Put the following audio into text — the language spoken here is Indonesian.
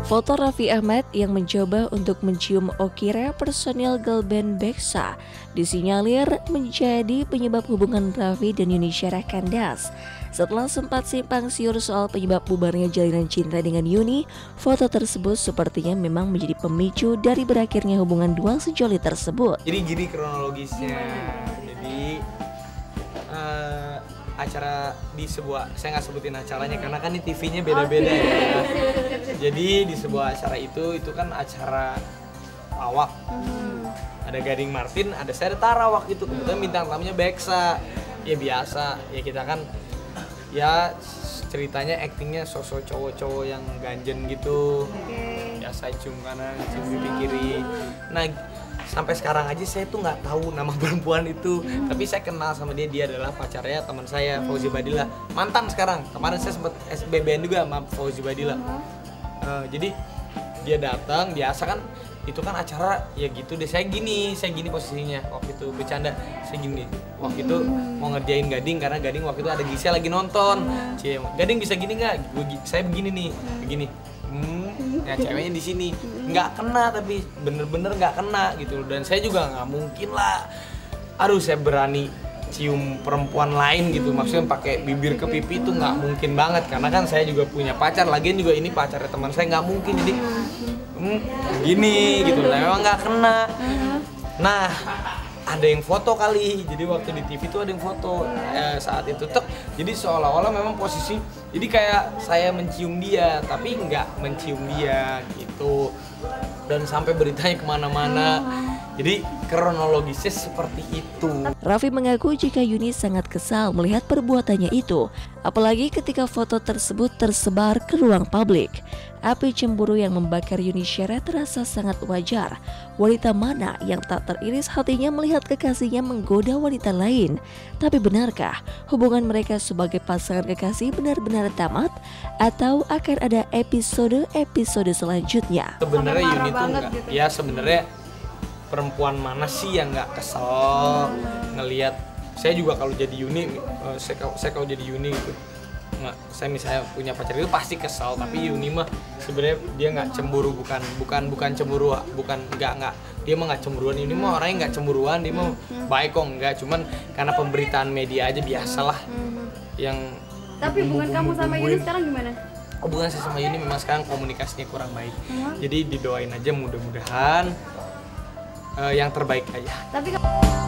Foto Raffi Ahmad yang mencoba untuk mencium Okira, personil girl band Beksa, disinyalir menjadi penyebab hubungan Raffi dan Yuni Syara kandas. Setelah sempat simpang siur soal penyebab bubarnya jalinan cinta dengan Yuni, foto tersebut sepertinya memang menjadi pemicu dari berakhirnya hubungan dua sejoli tersebut. Jadi gini kronologisnya, jadi acara di sebuah, saya nggak sebutin acaranya karena kan di TV-nya beda-beda ya. Jadi di sebuah acara itu kan acara lawak. Ada Gading Martin, ada saya, ada Tara waktu itu. Kemudian bintang tamunya Beksa. Ya biasa, ya kita kan ya ceritanya aktingnya sosok cowok-cowok yang ganjen gitu. Biasa cium kanan, cium pipi kiri. Nah, sampai sekarang aja saya tuh nggak tahu nama perempuan itu, tapi saya kenal sama dia adalah pacarnya teman saya, Fauzi Badila, mantan sekarang. Kemarin saya sempat SBBN juga sama Fauzi Badila. Jadi dia datang, biasa kan itu kan acara ya gitu deh. Saya gini posisinya waktu itu bercanda, saya gini waktu itu mau ngerjain Gading karena Gading waktu itu ada Gisel lagi nonton. Gading bisa gini nggak? Saya begini nih, begini. Ya ceweknya di sini nggak kena, tapi bener-bener nggak kena gitu. Dan saya juga nggak mungkin lah, aduh saya berani cium perempuan lain gitu, maksudnya pakai bibir ke pipi itu nggak mungkin banget, karena kan saya juga punya pacar, lagian juga ini pacarnya teman saya, nggak mungkin. Jadi gini gitu, nah, memang nggak kena. Nah, ada yang foto kali, jadi waktu di TV tuh ada yang foto saat itu jadi seolah-olah memang posisi, jadi kayak saya mencium dia tapi nggak mencium dia gitu, dan sampai beritanya kemana-mana. Jadi kronologisnya seperti itu. Raffi mengaku jika Yuni sangat kesal melihat perbuatannya itu, apalagi ketika foto tersebut tersebar ke ruang publik. Api cemburu yang membakar Yuni Syara terasa sangat wajar. Wanita mana yang tak teriris hatinya melihat kekasihnya menggoda wanita lain? Tapi benarkah hubungan mereka sebagai pasangan kekasih benar-benar tamat? Atau akan ada episode selanjutnya? Sebenarnya Yuni tuh enggak, ya sebenarnya perempuan mana sih yang nggak kesel ngelihat saya juga kalau jadi Yuni, saya kalau jadi Yuni gitu, nggak, saya misalnya punya pacar itu pasti kesel. Tapi Yuni mah sebenarnya dia nggak cemburu, bukan cemburu, nggak dia mah nggak cemburuan. Yuni mah orangnya nggak cemburuan, dia mah baik kok, nggak, cuman karena pemberitaan media aja biasalah yang. Tapi hubungan kamu sama Yuni sekarang gimana? Hubungan saya sama Yuni memang sekarang komunikasinya kurang baik. Jadi didoain aja mudah-mudahan yang terbaik aja. Tapi